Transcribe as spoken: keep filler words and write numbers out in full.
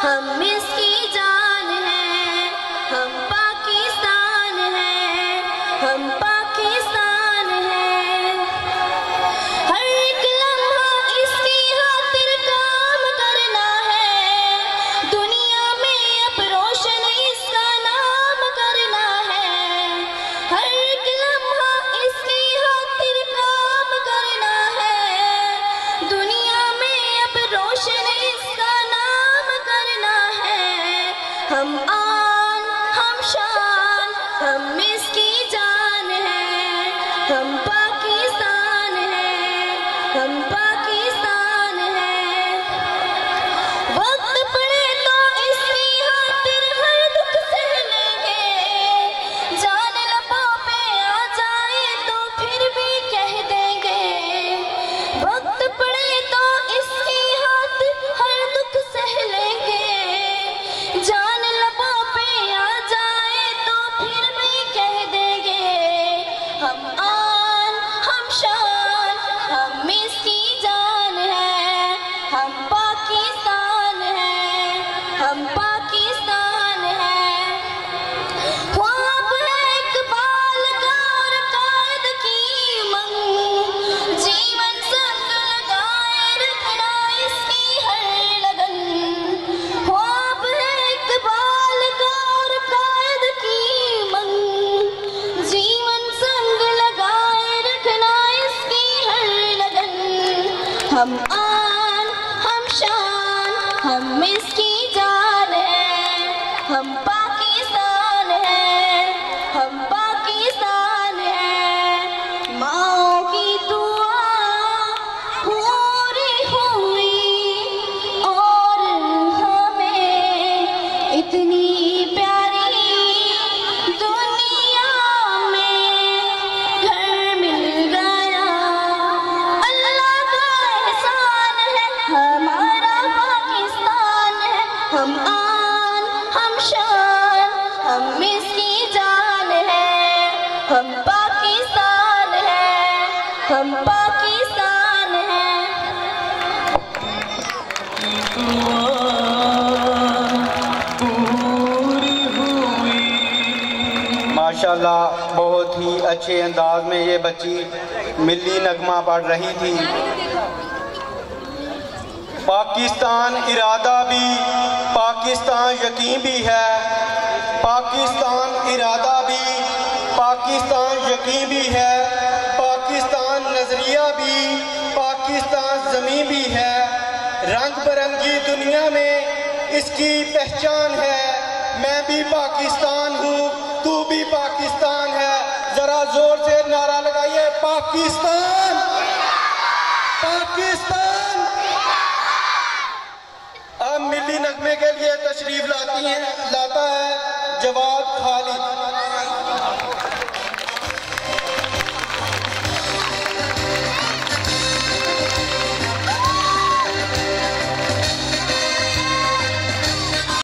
हम इसकी जान हैं, हम पाकिस्तान हैं, हम पाकिस्तान हैं। हर एक लम्हा इसकी खातिर काम करना है, दुनिया में अब रोशन इसका नाम करना है। हर एक लम्हा इसकी खातिर काम करना है, दुनिया में अब रोशन इसका नाम करना है। हम आन हम शान हम इसकी जान हैं, हम पाकिस्तान हैं, हम पाकिस्तान हैं। वक्त पड़े तो इसकी खातिर हर दुख सह लेंगे, जान लबों पे आ जाए तो फिर भी कह देंगे। वक्त पड़े तो इसकी खातिर हर दुख सह लेंगे, जान लबों पे आ जाए तो फिर भी कह देंगे। हम आन हम शान हम इसकी जान हैं, हम पाकिस्तान हैं, हम पाकिस्तान हैं। ख्वाब है इकबाल का और कायद की उमंग, जीवन संग लगाए रखना इसकी हर लगन। ख्वाब है इकबाल का और कायद की उमंग, जीवन संग लगाए रखना इसकी हर लगन। हम आन हम शान हम इसकी जान हैं, हम पाकिस्तान हैं, हम पाकिस्तान हैं। माओ की दुआ पूरी हुई और हमें इतनी प्यारी दुनिया में घर मिल गया। अल्लाह का एहसान है, हमारा पाकिस्तान है। हम आन हम शान हम इसकी जान हैं, हम पाकिस्तान हैं, हम पाकिस्तान हैं। माशाल्लाह बहुत ही अच्छे अंदाज में ये बच्ची मिली नगमा पढ़ रही थी। पाकिस्तान इरादा भी, पाकिस्तान यकीन भी है। पाकिस्तान इरादा भी, पाकिस्तान यकीन भी है। पाकिस्तान नजरिया भी, पाकिस्तान ज़मीन भी है। रंग बिरंगी दुनिया में इसकी पहचान है। मैं भी पाकिस्तान हूँ, तू भी पाकिस्तान है। जरा जोर से नारा लगाइए, पाकिस्तान पाकिस्तान। अब मिली नगमे के लिए तशरीफ लाती हैं